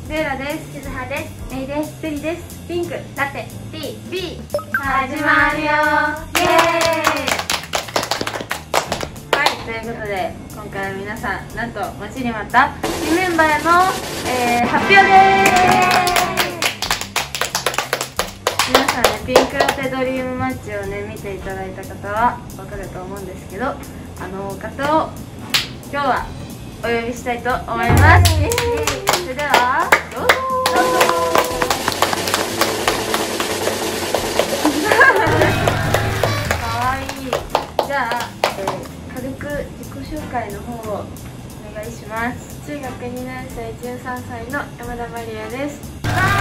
セイラです。 ゆずはです。 メイです。セリです。ピンクラテ TV 始まるよ。イエーイ。 はい、ということで今回は皆さんなんと待ちに待った新メンバーへの、発表です。皆さんね、ピンクラテドリームマッチをね見ていただいた方は分かると思うんですけど、あの方を今日はお呼びしたいと思います。それではどうぞ。かわいい。じゃあ、軽く自己紹介の方をお願いします。 中学2年生13歳の山田まりやです。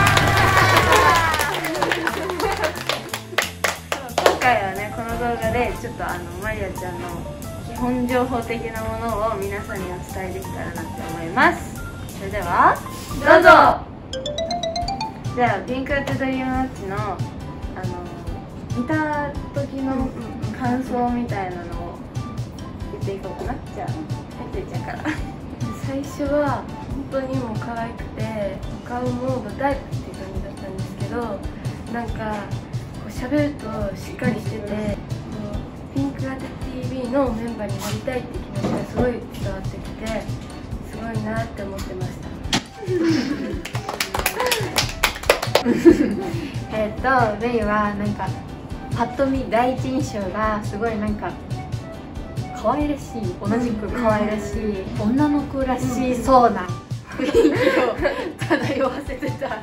今回はね、この動画でちょっとまりやちゃんの基本情報的なものを皆さんにお伝えできたらなって思います。それではどうぞ。じゃあピンクラテドリームマッチの見た時の感想みたいなのを言っていこうかな。じゃあていちゃんから。 最初は本当にもう可愛くて、お顔もドタイプっていう感じだったんですけど、なんかこう喋るとしっかりしてて、ピンクラテ TV のメンバーになりたいって気持ちがすごい伝わってきて、すごいなって思ってました。メイはなんかパッと見第一印象がすごいなんか可愛らしい、同じく可愛らしい、女の子らしそうな雰囲気を漂わせてた。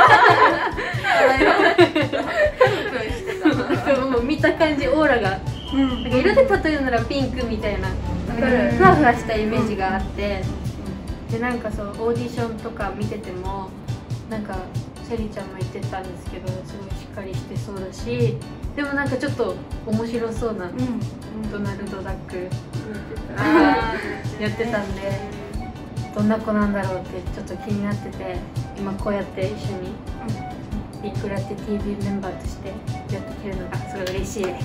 もう見た感じオーラが、なんか色で例えるならピンクみたいな、ふわふわしたイメージがあって、でなんかそうオーディションとか見ててもなんかセリちゃんも言ってたんですけど、すごいしっかりしてそうだし、でもなんかちょっと面白そうな、ドナルドダックやってたんで、どんな子なんだろうってちょっと気になってて、今こうやって一緒にピンクラテ TV メンバーとしてやっていけるのがすごい嬉しいです。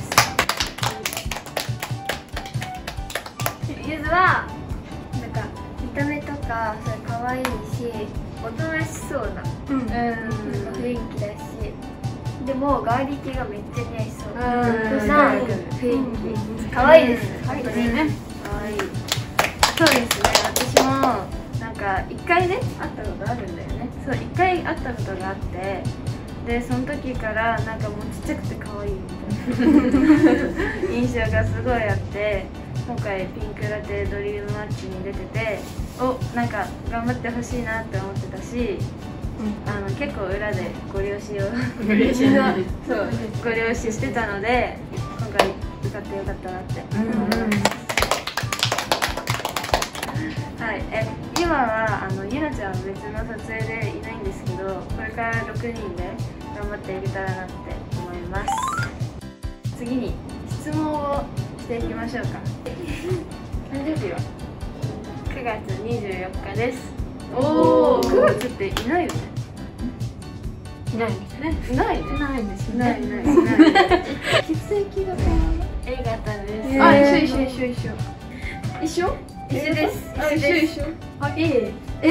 ゆずはなんか見た目とかそれ可愛いし、おとなしそうな雰囲気だし、でもガーリー系がめっちゃ似合いそうな雰囲気。可愛いです。可愛いですね。 可愛い。そうですね。私もなんか一回ね会ったことあるんだよね。そう、一回会ったことがあって、でその時からなんかもうちっちゃくて可愛いみたいな印象がすごいあって、今回ピンクラテドリームマッチに出てて、なんか頑張ってほしいなって思ってたし、結構裏でご了承をそうご了承してたので、今回受かってよかったなって思います。はい、今はゆなちゃんは別の撮影でいないんですけど、これから6人で頑張っていけたらなって思います。次に質問をしていきましょうか。誕生日は9月24日です。おお、9月っていないよね。 いないんですね。 いないね。 ないんですよないね。 血液型 A 型です。 あ、一緒一緒です。 一緒。あ、A。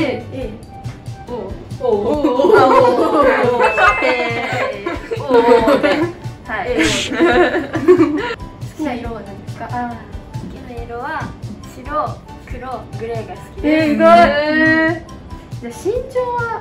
はい。 好きな色は何ですか？好きな色は白、黒、グレーが好きです。 意外。じゃあ身長は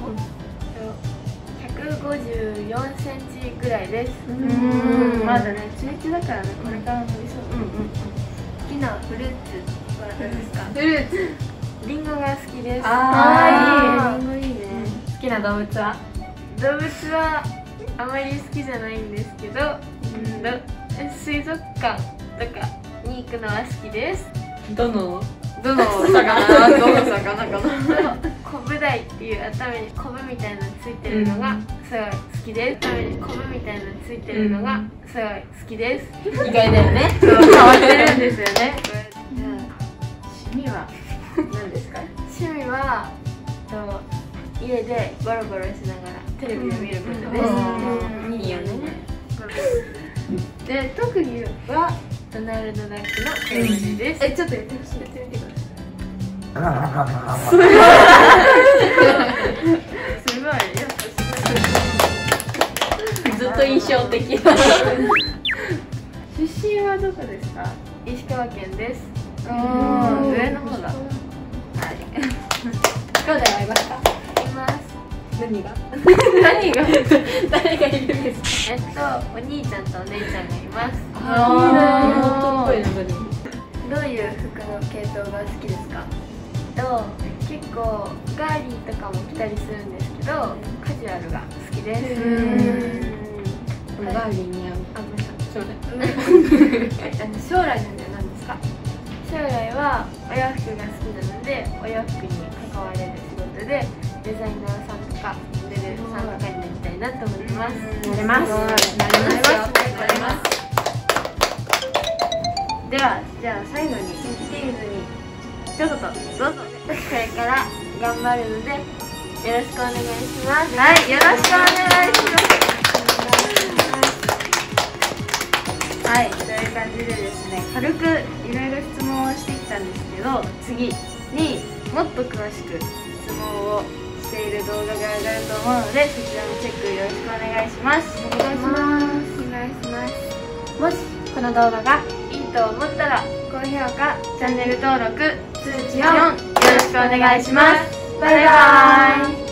154センチぐらいです。 まだね、中1だからね、これから伸びそう。 好きなフルーツは何ですか？ フルーツ。 リンゴが好きです。 ああ、いい。リンゴいいね。 好きな動物は？ 動物はあまり好きじゃないんですけど、水族館とかに行くのは好きです。 どの魚かな。コブダイっていう頭にコブみたいなのついてるのがすごい好きです。頭にコブみたいなのついてるのがすごい好きです。 意外だよね。 変わってるんですよね。じゃあ趣味は何ですか？ 趣味は家でゴロゴロしながらテレビを見ることです。いいよね。 で、特技はドナルドダックの絵文字です。 ちょっとやってみてください。 こですか？石川県です。上の方だ。はい。 兄弟はいますか？ います。 何が何が誰がいるんですか？ お兄ちゃんとお姉ちゃんがいます。 いいね。 どういう服の系統が好きですか？結構ガーリーとかも着たりするんですけど、カジュアルが好きです。 ガーリーに合う。 将来の夢は何ですか？将来はお洋服が好きなので、お洋服に関われる仕事でデザイナーさんとかモデルさんとかになりたいなと思います。 なれます。 なります。では、じゃあ最後にティーズに一言どうぞ。これから頑張るのでよろしくお願いします。はい、よろしくお願いします。はい、という感じでですね、軽くいろいろ質問をしてきたんですけど、次にもっと詳しく質問をしている動画が上がると思うので、そちらのチェックよろしくお願いします。 お願いします。 お願いします。 もしこの動画がいいと思ったら高評価、チャンネル登録、通知オンよろしくお願いします。バイバーイ。